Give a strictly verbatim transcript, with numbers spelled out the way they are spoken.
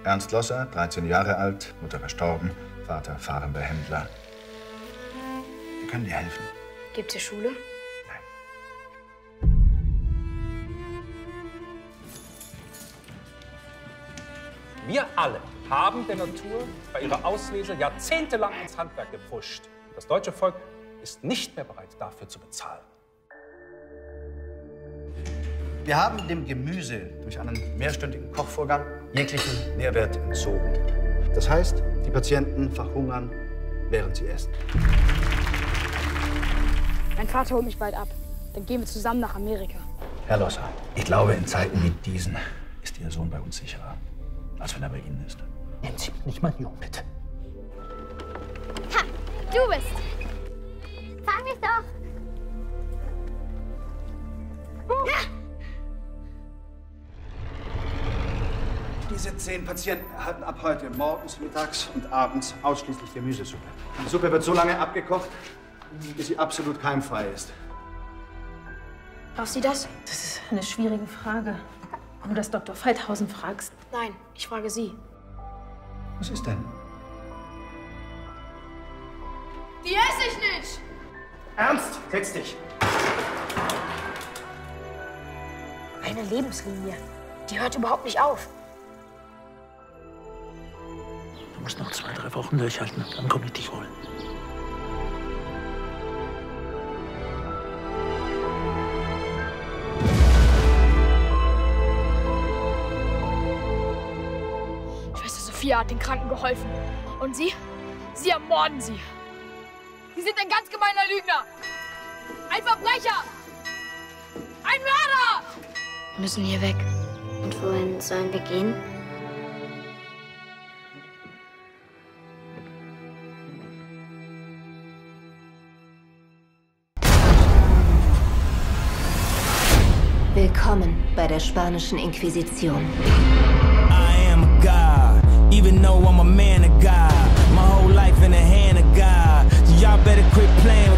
Ernst Losser, dreizehn Jahre alt, Mutter verstorben, Vater fahrender Händler. Wir können dir helfen. Gibt's hier Schule? Nein. Wir alle haben der Natur bei ihrer Auslese jahrzehntelang ins Handwerk gepfuscht. Das deutsche Volk ist nicht mehr bereit, dafür zu bezahlen. Wir haben dem Gemüse durch einen mehrstündigen Kochvorgang jeglichen Nährwert entzogen. Das heißt, die Patienten verhungern, während sie essen. Mein Vater holt mich bald ab. Dann gehen wir zusammen nach Amerika. Herr Losser, ich glaube, in Zeiten wie diesen ist Ihr Sohn bei uns sicherer, als wenn er bei Ihnen ist. Nennen Sie mich nicht meinen Jungen, bitte. Ha, du bist. Fang mich doch. Diese zehn Patienten erhalten ab heute morgens, mittags und abends ausschließlich Gemüsesuppe. Die Suppe wird so lange abgekocht, bis sie absolut keimfrei ist. Darf sie das? Das ist eine schwierige Frage. Wenn du das Doktor Feithausen fragst. Nein, ich frage Sie. Was ist denn? Die esse ich nicht! Ernst, setz dich. Eine Lebenslinie. Die hört überhaupt nicht auf. Du musst noch zwei, drei Wochen durchhalten, dann komme ich dich holen. Schwester Sophia hat den Kranken geholfen. Und Sie? Sie ermorden sie. Sie sind ein ganz gemeiner Lügner. Ein Verbrecher. Ein Mörder. Wir müssen hier weg. Und wohin sollen wir gehen? Willkommen bei der spanischen Inquisition. I am a god, even though I'm a man of God. My whole life in the hand of God. So y'all better quit playing